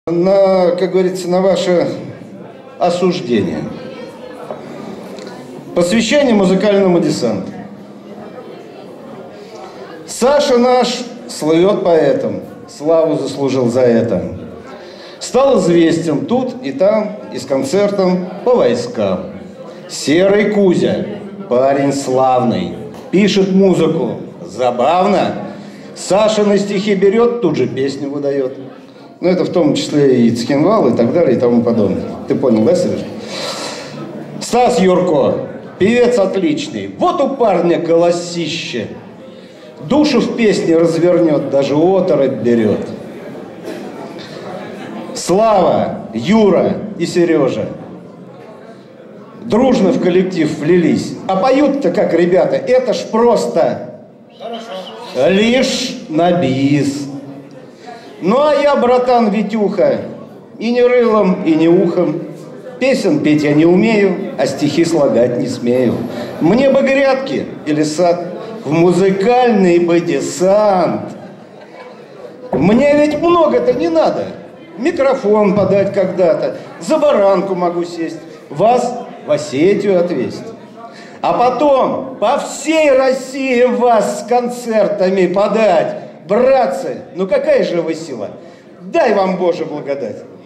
Как говорится, на ваше осуждение. Посвящение музыкальному десанту. Саша наш слывет поэтом, славу заслужил за это. Стал известен тут и там, и с концертом по войскам. Серый Кузя, парень славный, пишет музыку, забавно. Саша на стихи берет, тут же песню выдает. Ну, это в том числе и Цхинвал, и так далее, и тому подобное. Ты понял, да, Сереж? Стас Юрко, певец отличный. Вот у парня голосище. Душу в песне развернет, даже оторопь берет. Слава, Юра и Сережа дружно в коллектив влились. А поют-то как, ребята, это ж просто лишь на бис. Ну, а я, братан Витюха, и не рылом, и не ухом. Песен петь я не умею, а стихи слагать не смею. Мне бы грядки или сад, в музыкальный бы десант. Мне ведь много-то не надо. Микрофон подать когда-то, за баранку могу сесть, вас в Осетию отвезть. А потом по всей России вас с концертами подать. Братцы, ну какая же вы сила! Дай вам Боже благодать!